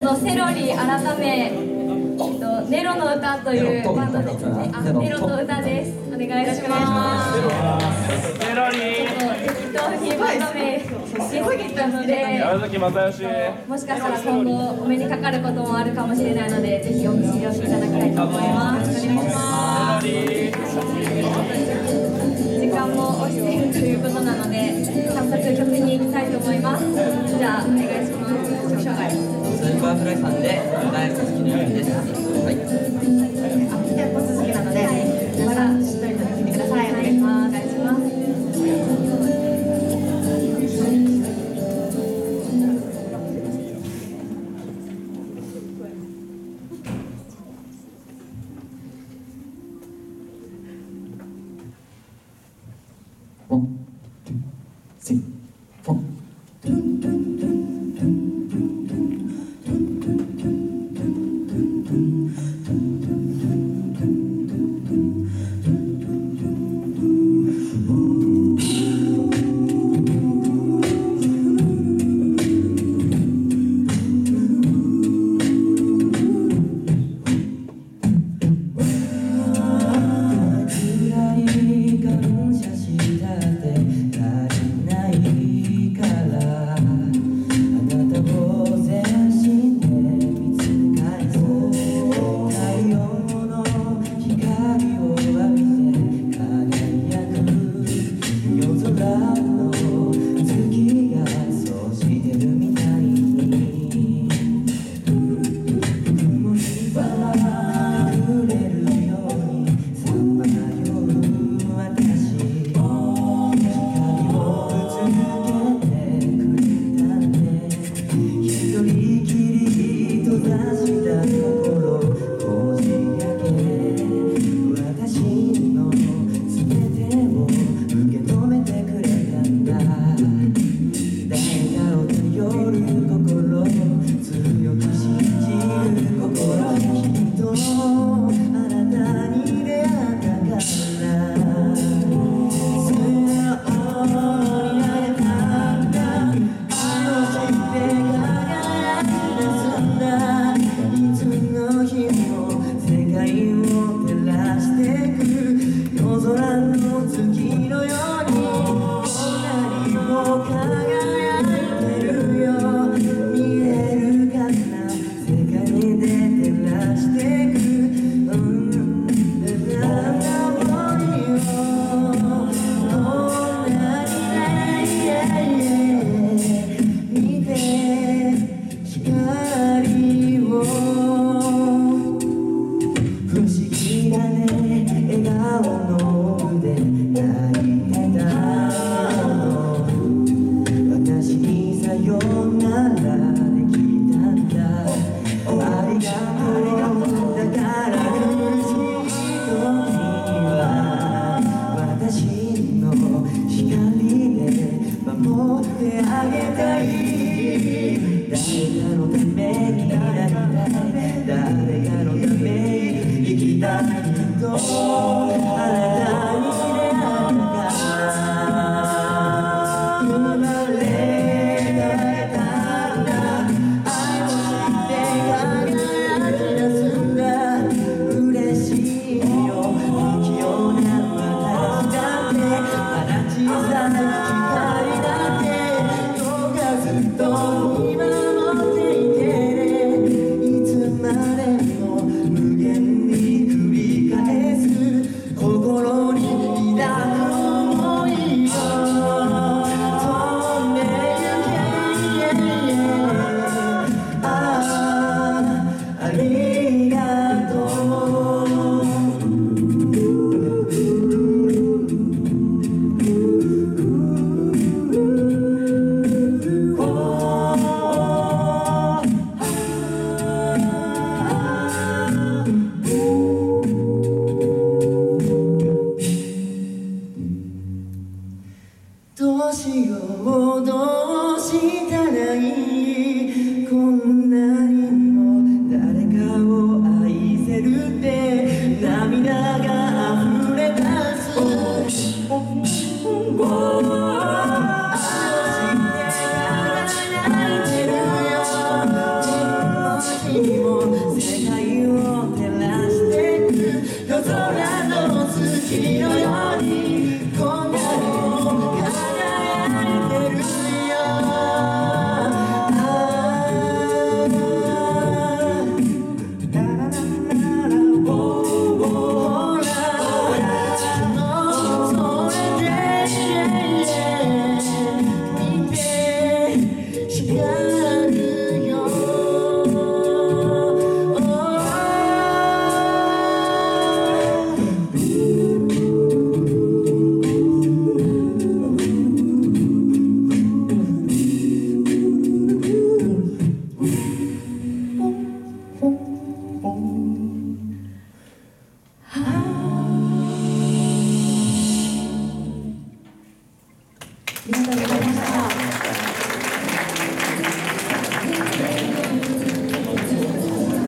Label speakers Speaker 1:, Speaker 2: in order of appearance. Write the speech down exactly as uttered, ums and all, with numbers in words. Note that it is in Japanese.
Speaker 1: セロリ改め、えっと、ネロの歌というバンドですね。あ、ネロの歌です。お願いします。
Speaker 2: セロリ
Speaker 1: 適当にバンド名しすぎたので、
Speaker 2: 山崎正義、
Speaker 1: もしかしたら今後お目にかかることもあるかもしれないので、ぜひお聞き寄せいただきたいと思います。お願いします。時間も押しているということなので、早速曲に行きたいと思います。じゃあお願いします。自己紹介。
Speaker 3: スーパーフライさんで大好きな曲です。はい。
Speaker 1: テンポ続きなので、まだしっとりと聴いてください。お願いします。お願いします。
Speaker 3: ワン、ツー、スリー、フォー。
Speaker 4: 誰かのために生きたいと